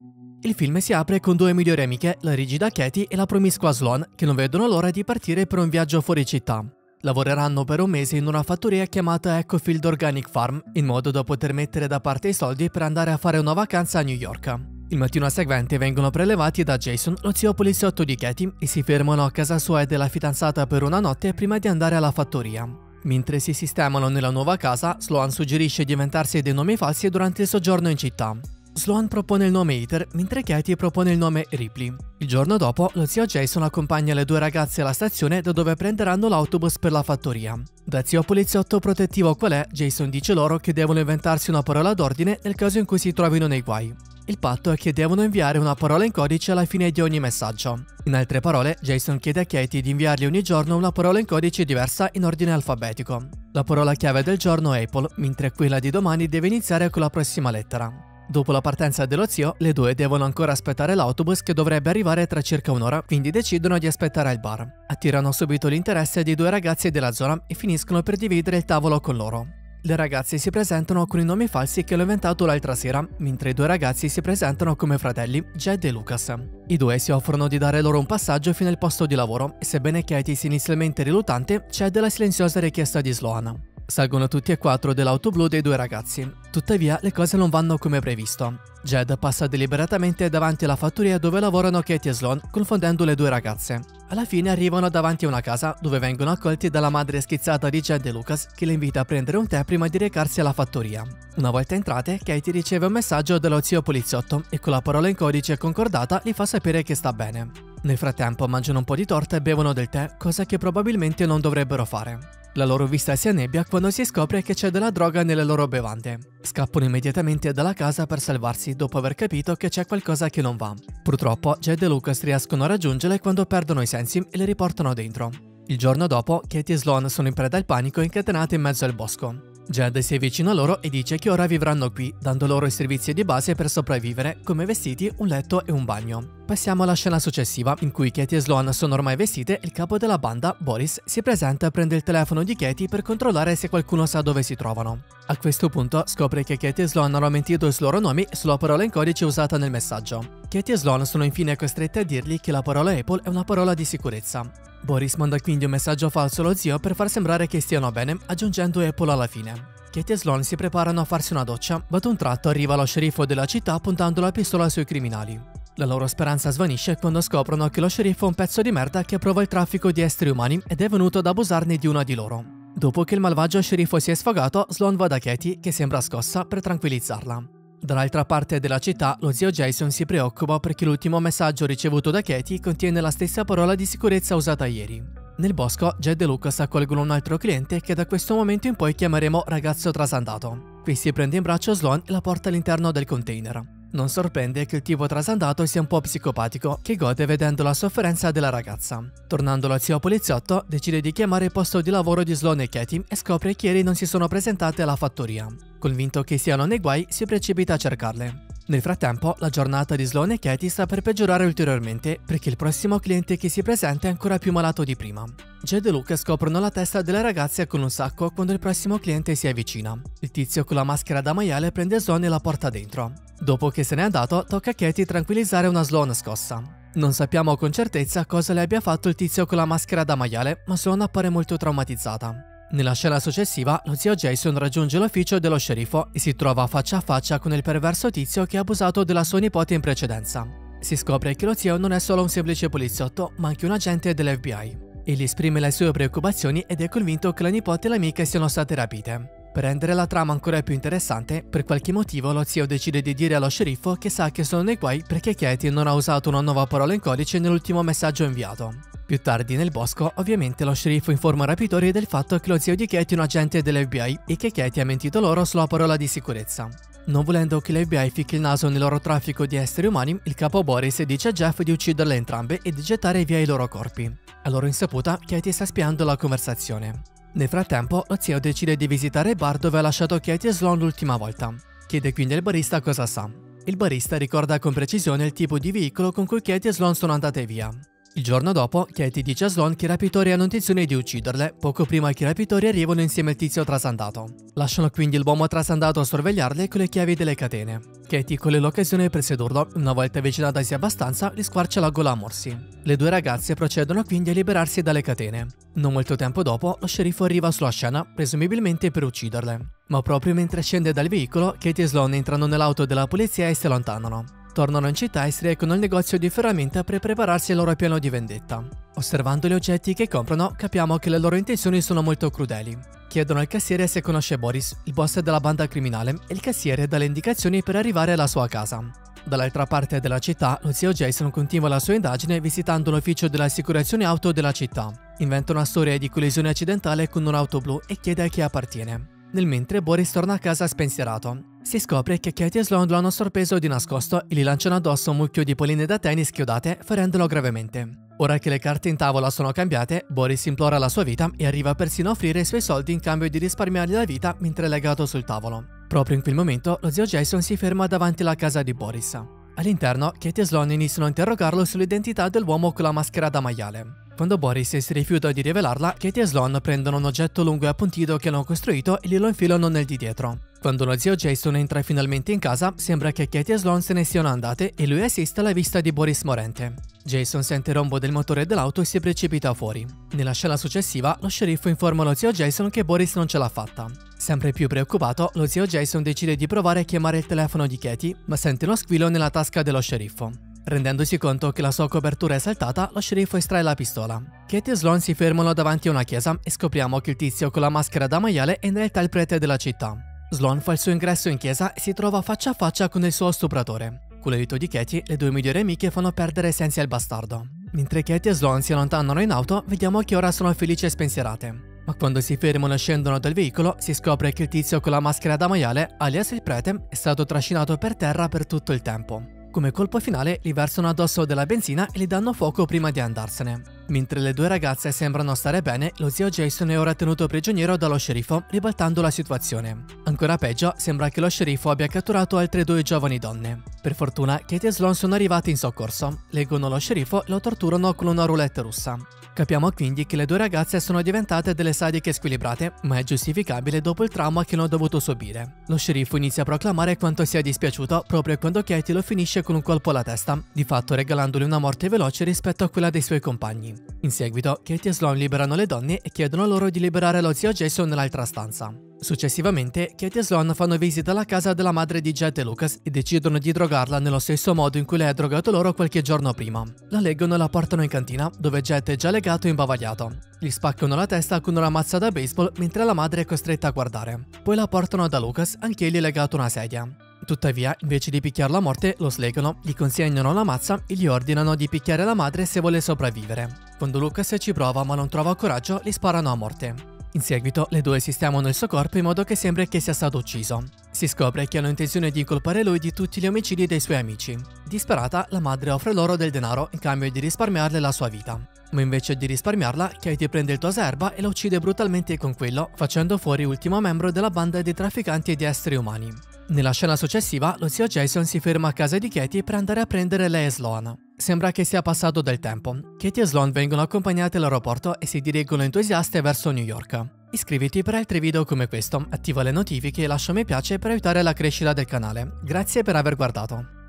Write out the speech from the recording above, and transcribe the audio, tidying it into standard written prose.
Il film si apre con due migliori amiche, la rigida Katie e la promiscua Sloan, che non vedono l'ora di partire per un viaggio fuori città. Lavoreranno per un mese in una fattoria chiamata Ecofield Organic Farm, in modo da poter mettere da parte i soldi per andare a fare una vacanza a New York. Il mattino seguente vengono prelevati da Jason, lo zio poliziotto di Katie, e si fermano a casa sua e della fidanzata per una notte prima di andare alla fattoria. Mentre si sistemano nella nuova casa, Sloan suggerisce di inventarsi dei nomi falsi durante il soggiorno in città. Sloan propone il nome Heather, mentre Katie propone il nome Ripley. Il giorno dopo, lo zio Jason accompagna le due ragazze alla stazione da dove prenderanno l'autobus per la fattoria. Da zio poliziotto protettivo qual è, Jason dice loro che devono inventarsi una parola d'ordine nel caso in cui si trovino nei guai. Il patto è che devono inviare una parola in codice alla fine di ogni messaggio. In altre parole, Jason chiede a Katie di inviargli ogni giorno una parola in codice diversa in ordine alfabetico. La parola chiave del giorno è Apple, mentre quella di domani deve iniziare con la prossima lettera. Dopo la partenza dello zio, le due devono ancora aspettare l'autobus che dovrebbe arrivare tra circa un'ora, quindi decidono di aspettare al bar. Attirano subito l'interesse di due ragazzi della zona e finiscono per dividere il tavolo con loro. Le ragazze si presentano con i nomi falsi che hanno inventato l'altra sera, mentre i due ragazzi si presentano come fratelli, Jed e Lucas. I due si offrono di dare loro un passaggio fino al posto di lavoro e sebbene Katie sia inizialmente riluttante, cede alla silenziosa richiesta di Sloan. Salgono tutti e quattro dell'auto blu dei due ragazzi. Tuttavia, le cose non vanno come previsto. Jed passa deliberatamente davanti alla fattoria dove lavorano Katie e Sloan, confondendo le due ragazze. Alla fine arrivano davanti a una casa dove vengono accolti dalla madre schizzata di Jed e Lucas, che le invita a prendere un tè prima di recarsi alla fattoria. Una volta entrate, Katie riceve un messaggio dello zio poliziotto e con la parola in codice concordata gli fa sapere che sta bene. Nel frattempo mangiano un po' di torta e bevono del tè, cosa che probabilmente non dovrebbero fare. La loro vista si annebbia quando si scopre che c'è della droga nelle loro bevande. Scappano immediatamente dalla casa per salvarsi dopo aver capito che c'è qualcosa che non va. Purtroppo Jed e Lucas riescono a raggiungerle quando perdono i sensi e le riportano dentro. Il giorno dopo, Katie e Sloan sono in preda al panico incatenate in mezzo al bosco. Jed si avvicina a loro e dice che ora vivranno qui, dando loro i servizi di base per sopravvivere, come vestiti, un letto e un bagno. Passiamo alla scena successiva, in cui Katie e Sloan sono ormai vestite e il capo della banda, Boris, si presenta e prende il telefono di Katie per controllare se qualcuno sa dove si trovano. A questo punto scopre che Katie e Sloan hanno mentito sui loro nomi e sulla parola in codice usata nel messaggio. Katie e Sloan sono infine costrette a dirgli che la parola Apple è una parola di sicurezza. Boris manda quindi un messaggio falso allo zio per far sembrare che stiano bene, aggiungendo Apple alla fine. Katie e Sloan si preparano a farsi una doccia, ma ad un tratto arriva lo sceriffo della città puntando la pistola sui criminali. La loro speranza svanisce quando scoprono che lo sceriffo è un pezzo di merda che approva il traffico di esseri umani ed è venuto ad abusarne di una di loro. Dopo che il malvagio sceriffo si è sfogato, Sloan va da Katie, che sembra scossa, per tranquillizzarla. Dall'altra parte della città, lo zio Jason si preoccupa perché l'ultimo messaggio ricevuto da Katie contiene la stessa parola di sicurezza usata ieri. Nel bosco, Jed e Lucas accolgono un altro cliente che da questo momento in poi chiameremo ragazzo trasandato. Questi prende in braccio Sloan e la porta all'interno del container. Non sorprende che il tipo trasandato sia un po' psicopatico, che gode vedendo la sofferenza della ragazza. Tornando allo zio poliziotto, decide di chiamare il posto di lavoro di Sloan e Katie e scopre che ieri non si sono presentate alla fattoria. Convinto che siano nei guai, si precipita a cercarle. Nel frattempo, la giornata di Sloan e Katie sta per peggiorare ulteriormente perché il prossimo cliente che si presenta è ancora più malato di prima. Jed e Luke scoprono la testa delle ragazze con un sacco quando il prossimo cliente si avvicina. Il tizio con la maschera da maiale prende Sloan e la porta dentro. Dopo che se n'è andato, tocca a Katie tranquillizzare una Sloan scossa. Non sappiamo con certezza cosa le abbia fatto il tizio con la maschera da maiale, ma Sloan appare molto traumatizzata. Nella scena successiva, lo zio Jason raggiunge l'ufficio dello sceriffo e si trova faccia a faccia con il perverso tizio che ha abusato della sua nipote in precedenza. Si scopre che lo zio non è solo un semplice poliziotto, ma anche un agente dell'FBI. Egli esprime le sue preoccupazioni ed è convinto che la nipote e l'amica siano state rapite. Per rendere la trama ancora più interessante, per qualche motivo lo zio decide di dire allo sceriffo che sa che sono nei guai perché Katie non ha usato una nuova parola in codice nell'ultimo messaggio inviato. Più tardi nel bosco, ovviamente lo sceriffo informa i rapitori del fatto che lo zio di Katie è un agente dell'FBI e che Katie ha mentito loro sulla parola di sicurezza. Non volendo che l'FBI ficchi il naso nel loro traffico di esseri umani, il capo Boris dice a Jeff di ucciderle entrambe e di gettare via i loro corpi. A loro insaputa, Katie sta spiando la conversazione. Nel frattempo, lo zio decide di visitare il bar dove ha lasciato Katie e Sloan l'ultima volta. Chiede quindi al barista cosa sa. Il barista ricorda con precisione il tipo di veicolo con cui Katie e Sloan sono andate via. Il giorno dopo, Katie dice a Sloan che i rapitori hanno intenzione di ucciderle, poco prima che i rapitori arrivino insieme al tizio trasandato. Lasciano quindi l'uomo trasandato a sorvegliarle con le chiavi delle catene. Katie colle l'occasione per sedurlo, una volta avvicinatasi abbastanza, gli squarcia la gola a morsi. Le due ragazze procedono quindi a liberarsi dalle catene. Non molto tempo dopo, lo sceriffo arriva sulla scena, presumibilmente per ucciderle. Ma proprio mentre scende dal veicolo, Katie e Sloan entrano nell'auto della polizia e si allontanano. Tornano in città e si recano al negozio di ferramenta per prepararsi al loro piano di vendetta. Osservando gli oggetti che comprano, capiamo che le loro intenzioni sono molto crudeli. Chiedono al cassiere se conosce Boris, il boss della banda criminale, e il cassiere dà le indicazioni per arrivare alla sua casa. Dall'altra parte della città, lo zio Jason continua la sua indagine visitando l'ufficio dell'assicurazione auto della città. Inventa una storia di collisione accidentale con un'auto blu e chiede a chi appartiene. Nel mentre Boris torna a casa spensierato. Si scopre che Katie e Sloan lo hanno sorpreso di nascosto e gli lanciano addosso un mucchio di palline da tennis chiodate, ferendolo gravemente. Ora che le carte in tavola sono cambiate, Boris implora la sua vita e arriva persino a offrire i suoi soldi in cambio di risparmiargli la vita mentre è legato sul tavolo. Proprio in quel momento, lo zio Jason si ferma davanti alla casa di Boris. All'interno, Katie e Sloan iniziano a interrogarlo sull'identità dell'uomo con la maschera da maiale. Quando Boris si rifiuta di rivelarla, Katie e Sloan prendono un oggetto lungo e appuntito che hanno costruito e glielo infilano nel di dietro. Quando lo zio Jason entra finalmente in casa, sembra che Katie e Sloan se ne siano andate e lui assiste alla vista di Boris morente. Jason sente il rombo del motore dell'auto e si precipita fuori. Nella scena successiva, lo sceriffo informa lo zio Jason che Boris non ce l'ha fatta. Sempre più preoccupato, lo zio Jason decide di provare a chiamare il telefono di Katie, ma sente uno squillo nella tasca dello sceriffo. Rendendosi conto che la sua copertura è saltata, lo sceriffo estrae la pistola. Katie e Sloan si fermano davanti a una chiesa e scopriamo che il tizio con la maschera da maiale è in realtà il prete della città. Sloan fa il suo ingresso in chiesa e si trova faccia a faccia con il suo stupratore. Con l'aiuto di Katie, le due migliori amiche fanno perdere sensi al bastardo. Mentre Katie e Sloan si allontanano in auto, vediamo che ora sono felici e spensierate. Ma quando si fermano e scendono dal veicolo, si scopre che il tizio con la maschera da maiale, alias il prete, è stato trascinato per terra per tutto il tempo. Come colpo finale, gli versano addosso della benzina e gli danno fuoco prima di andarsene. Mentre le due ragazze sembrano stare bene, lo zio Jason è ora tenuto prigioniero dallo sceriffo, ribaltando la situazione. Ancora peggio, sembra che lo sceriffo abbia catturato altre due giovani donne. Per fortuna, Katie e Sloan sono arrivati in soccorso, leggono lo sceriffo e lo torturano con una roulette russa. Capiamo quindi che le due ragazze sono diventate delle sadiche squilibrate, ma è giustificabile dopo il trauma che hanno dovuto subire. Lo sceriffo inizia a proclamare quanto sia dispiaciuto proprio quando Katie lo finisce con un colpo alla testa, di fatto regalandogli una morte veloce rispetto a quella dei suoi compagni. In seguito, Katie e Sloan liberano le donne e chiedono loro di liberare lo zio Jason nell'altra stanza. Successivamente, Katie e Sloan fanno visita alla casa della madre di Jed e Lucas e decidono di drogarla nello stesso modo in cui lei ha drogato loro qualche giorno prima. La leggono e la portano in cantina, dove Jed è già legato e imbavagliato. Gli spaccano la testa con una mazza da baseball mentre la madre è costretta a guardare. Poi la portano da Lucas, anch'egli legato a una sedia. Tuttavia, invece di picchiarlo a morte, lo slegano, gli consegnano la mazza e gli ordinano di picchiare la madre se vuole sopravvivere. Quando Lucas ci prova ma non trova coraggio, gli sparano a morte. In seguito, le due sistemano il suo corpo in modo che sembri che sia stato ucciso. Si scopre che hanno intenzione di incolpare lui di tutti gli omicidi dei suoi amici. Disperata, la madre offre loro del denaro in cambio di risparmiarle la sua vita. Ma invece di risparmiarla, Katie prende il tosaerba e la uccide brutalmente con quello, facendo fuori l'ultimo membro della banda dei trafficanti di esseri umani. Nella scena successiva, lo zio Jason si ferma a casa di Katie per andare a prendere lei e Sloan. Sembra che sia passato del tempo. Katie e Sloan vengono accompagnate all'aeroporto e si dirigono entusiaste verso New York. Iscriviti per altri video come questo, attiva le notifiche e lascia mi piace per aiutare la crescita del canale. Grazie per aver guardato.